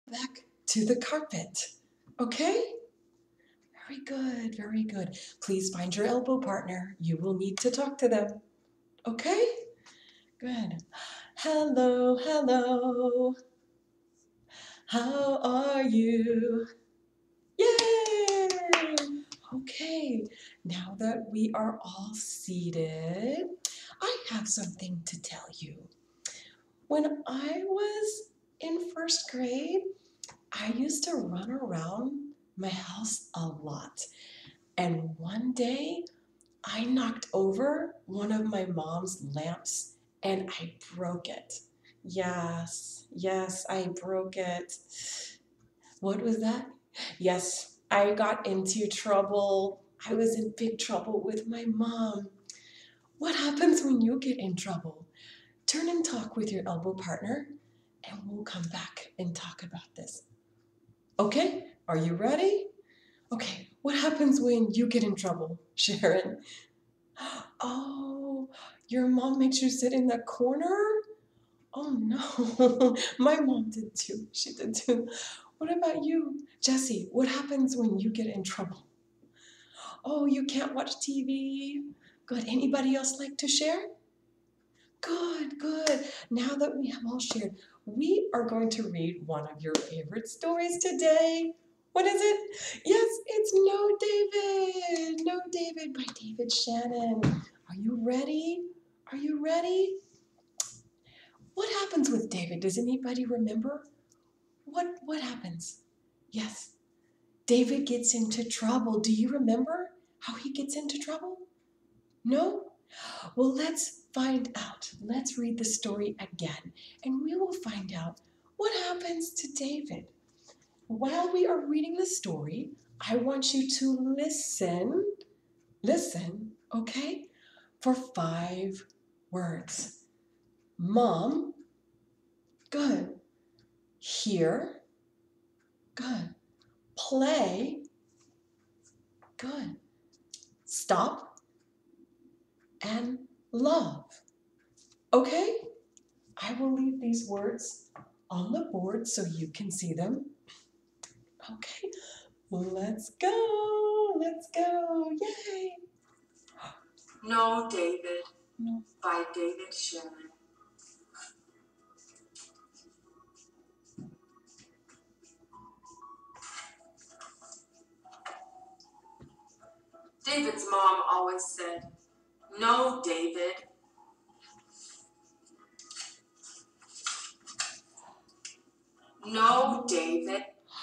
back to the carpet. Okay? Very good, very good. Please find your elbow partner. You will need to talk to them. Okay? Good. Hello, hello. How are you? Yay! Okay, now that we are all seated, I have something to tell you. When I was in first grade, I used to run around my house a lot. And one day, I knocked over one of my mom's lamps and I broke it. Yes, I broke it. What was that? Yes, I got into trouble. I was in big trouble with my mom. What happens when you get in trouble? Turn and talk with your elbow partner, and we'll come back and talk about this. Okay, are you ready? Okay, what happens when you get in trouble, Sharon? Oh, your mom makes you sit in the corner? Oh no, my mom did too. She did too. What about you, Jessie? What happens when you get in trouble? Oh, you can't watch TV? Good. Anybody else like to share? Good, good. Now that we have all shared, we are going to read one of your favorite stories today. What is it? Yes, it's No David. No David by David Shannon. Are you ready? Are you ready? What happens with David? Does anybody remember? What happens? Yes, David gets into trouble. Do you remember how he gets into trouble? No? Well, let's find out. Let's read the story again, and we will find out what happens to David. While we are reading the story, I want you to listen, okay, for 5 words. Mom, good. Hear, good. Play, good. Stop, and love. Okay? I will leave these words on the board so you can see them. Okay, let's go. Let's go. Yay. No David No. by David Shannon. David's mom always said, "No, David." No, David.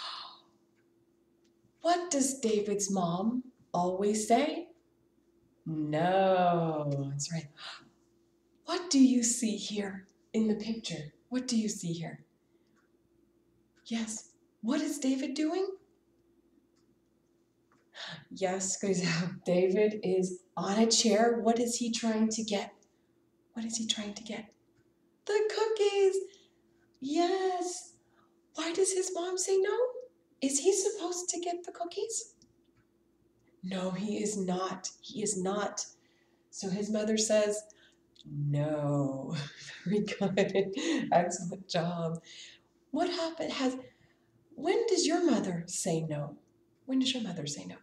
What does David's mom always say? No. That's right. What do you see here in the picture? What do you see here? Yes. What is David doing? Yes, because David is on a chair. What is he trying to get? What is he trying to get? The cookies. Yes. Why does his mom say no? Is he supposed to get the cookies? No, he is not. He is not. So his mother says, no. Very good. Excellent job. What happened? When does your mother say no? When does your mother say no?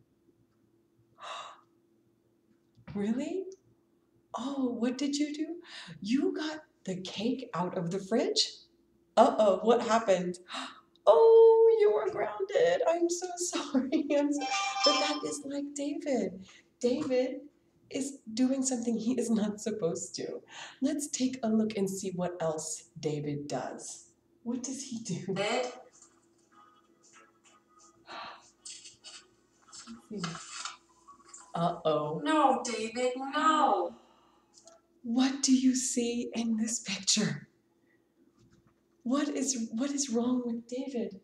Really? Oh, what did you do? You got the cake out of the fridge? Uh-oh, what happened? Oh, you were grounded. I'm so sorry. But that is like David. David is doing something he is not supposed to. Let's take a look and see what else David does. What does he do? David? Uh-oh. No, David, no. What do you see in this picture? What is wrong with David?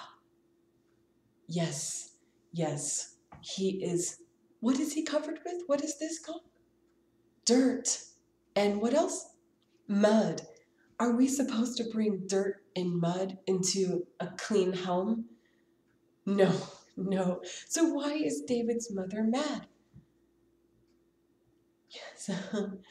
Yes, yes, he is. What is he covered with? What is this called? Dirt. And what else? Mud. Are we supposed to bring dirt and mud into a clean home? No, no. So why is David's mother mad? Yes,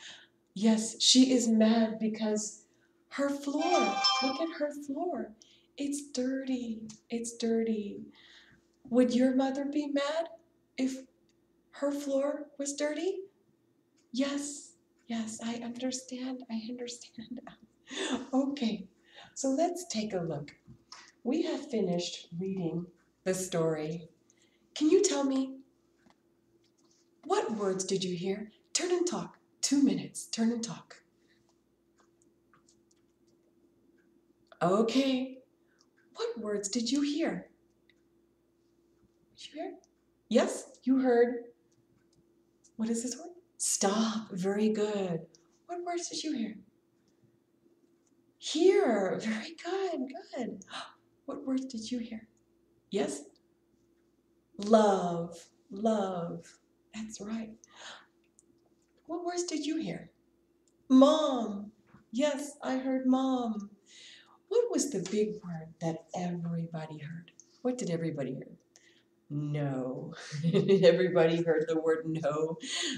yes, she is mad because her floor, look at her floor. It's dirty. It's dirty. Would your mother be mad if her floor was dirty? Yes, yes, I understand. I understand. Okay, so let's take a look. We have finished reading the story. Can you tell me what words did you hear? Turn and talk. 2 minutes. Turn and talk. Okay. What words did you hear? Did you hear? Yes, you heard. What is this word? Stop. Very good. What words did you hear? Hear. Very good. Good. What words did you hear? Yes? Love. Love. That's right. What words did you hear? Mom. Yes, I heard mom. What was the big word that everybody heard? What did everybody hear? No. Everybody heard the word no.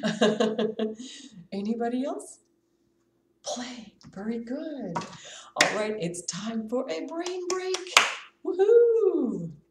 Anybody else? Play. Very good. All right, it's time for a brain break. Woohoo!